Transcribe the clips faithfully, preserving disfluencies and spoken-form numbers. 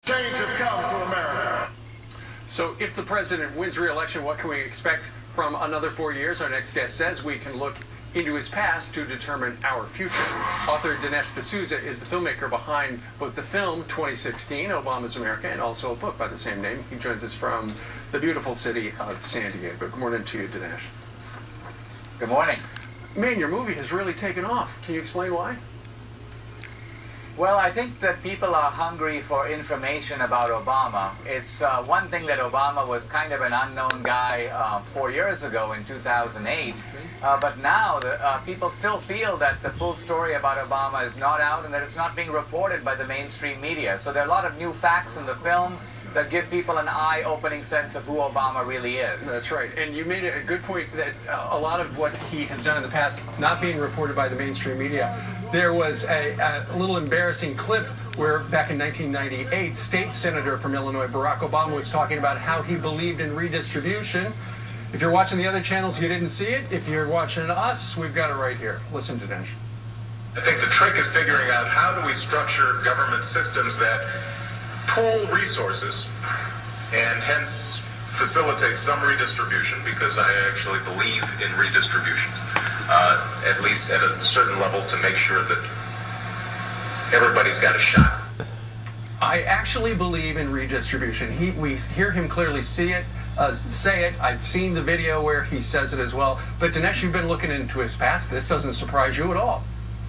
Change has come to America. So if the president wins re-election, what can we expect from another four years? Our next guest says we can look into his past to determine our future. Author Dinesh D'Souza is the filmmaker behind both the film twenty sixteen, Obama's America, and also a book by the same name. He joins us from the beautiful city of San Diego. Good morning to you, Dinesh. Good morning. Man, your movie has really taken off. Can you explain why? Well, I think that people are hungry for information about Obama. It's uh, one thing that Obama was kind of an unknown guy uh, four years ago in two thousand eight, uh, but now the, uh, people still feel that the full story about Obama is not out and that it's not being reported by the mainstream media. So there are a lot of new facts in the film that give people an eye-opening sense of who Obama really is. That's right. And you made a good point that uh, a lot of what he has done in the past not being reported by the mainstream media. There was a, a little embarrassing clip where back in nineteen ninety-eight, State Senator from Illinois, Barack Obama, was talking about how he believed in redistribution. If you're watching the other channels, you didn't see it. If you're watching us, we've got it right here. Listen to Dinesh. I think the trick is figuring out how do we structure government systems that pool resources and hence facilitate some redistribution, because I actually believe in redistribution, uh, at least at a certain level, to make sure that everybody's got a shot. I actually believe in redistribution. He, we hear him clearly see it, uh, say it. I've seen the video where he says it as well. But Dinesh, you've been looking into his past. This doesn't surprise you at all.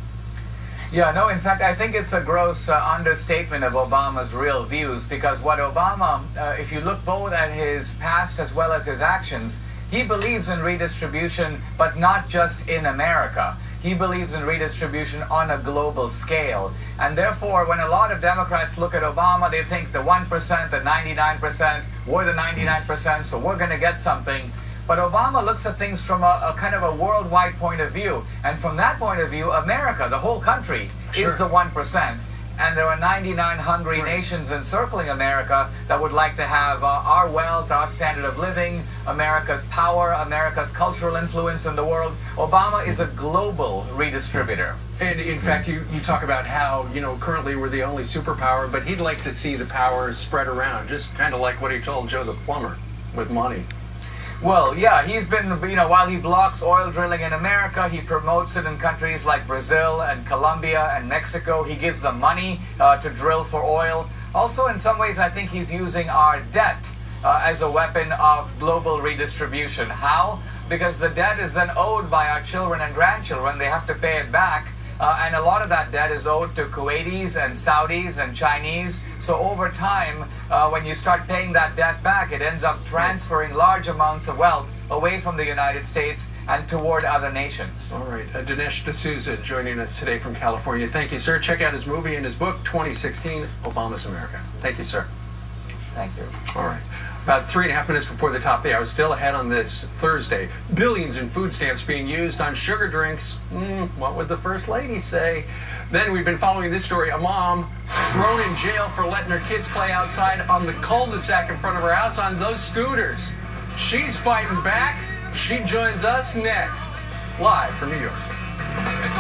Yeah, no, in fact, I think it's a gross uh, understatement of Obama's real views, because what Obama, uh, if you look both at his past as well as his actions, he believes in redistribution, but not just in America. He believes in redistribution on a global scale. And therefore, when a lot of Democrats look at Obama, they think the one percent, the ninety-nine percent, we're the ninety-nine percent, so we're going to get something. But Obama looks at things from a, a kind of a worldwide point of view. And from that point of view, America, the whole country, sure, is the one percent. And there are ninety-nine hungry right. nations encircling America that would like to have uh, our wealth, our standard of living, America's power, America's cultural influence in the world. Obama is a global redistributor. And in fact, you, you talk about how, you know, currently we're the only superpower, but he'd like to see the power spread around, just kind of like what he told Joe the plumber with money. Well, yeah, he's been, you know, while he blocks oil drilling in America, he promotes it in countries like Brazil and Colombia and Mexico. He gives them money uh, to drill for oil. Also, in some ways, I think he's using our debt uh, as a weapon of global redistribution. How? Because the debt is then owed by our children and grandchildren. They have to pay it back. Uh, and a lot of that debt is owed to Kuwaitis and Saudis and Chinese. So over time, uh, when you start paying that debt back, it ends up transferring large amounts of wealth away from the United States and toward other nations. All right. Uh, Dinesh D'Souza joining us today from California. Thank you, sir. Check out his movie and his book, twenty sixteen, Obama's America. Thank you, sir. Thank you. All right. About three and a half minutes before the top of the hour, still ahead on this Thursday. Billions in food stamps being used on sugar drinks. Mm, what would the First Lady say? Then we've been following this story. A mom thrown in jail for letting her kids play outside on the cul-de-sac in front of her house on those scooters. She's fighting back. She joins us next, live from New York.